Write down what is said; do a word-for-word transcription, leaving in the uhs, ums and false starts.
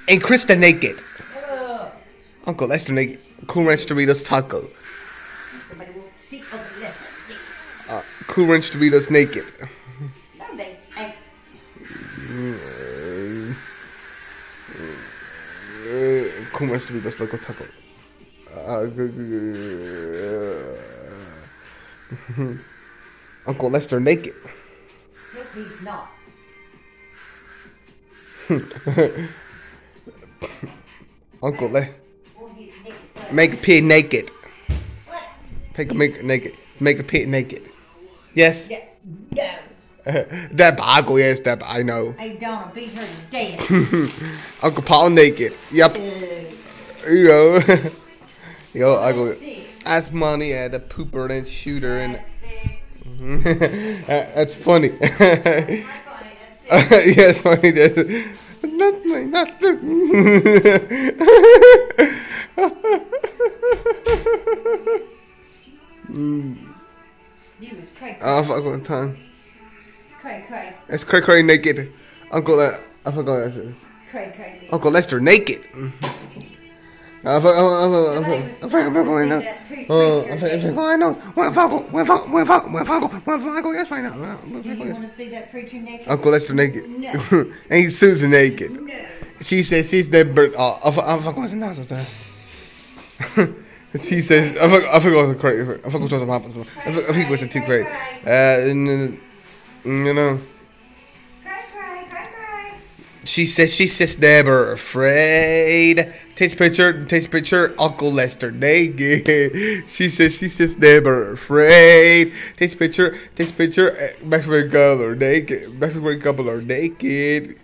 And Krista naked. Uh, Uncle Lester naked. Cool Ranch Doritos taco. Somebody will see Uncle Lester. Uh, Cool Ranch Doritos naked. No, they ain't. Uh, Cool Ranch Doritos local taco. Uh, Uncle Lester naked. No, he's not. Uncle Le Well, he's naked. make a pig naked. What? Make a make naked. Make a pig naked. Yes. Yeah, no. That Bible, yes, that I know. I don't beat her to death. Uncle Paul naked. Yep. Uh, Yo. Yo, I go. let's see. Ask money at the pooper and shooter and. That's That's funny. it. That's it. Yes, funny. That's nothing. Nothing. You was cray Oh, fuck one time. cray cray It's cray cray naked. Uncle, uh, I forgot. That. cray cray. Uncle Lester naked. I forgot. I forgot. I forgot. Oh, I forgot. I know. When Falco, when Falco, when Falco, when Falco, when Falco, yes, right now. Do you want to see that preacher naked? Uncle Lester naked. No. And he's Susan naked. No. She says she's that bird. Oh, I forgot. I forgot what's that. She says, I forgot. I forgot what's crazy. I forgot what's happening. I forgot I think what's too crazy. Uh, you know. Cray cray cray cray. She says she says never afraid. Takes picture, takes picture, Uncle Lester naked. She says she says never afraid. Takes picture, takes picture, my favorite girl are naked. My favorite couple are naked.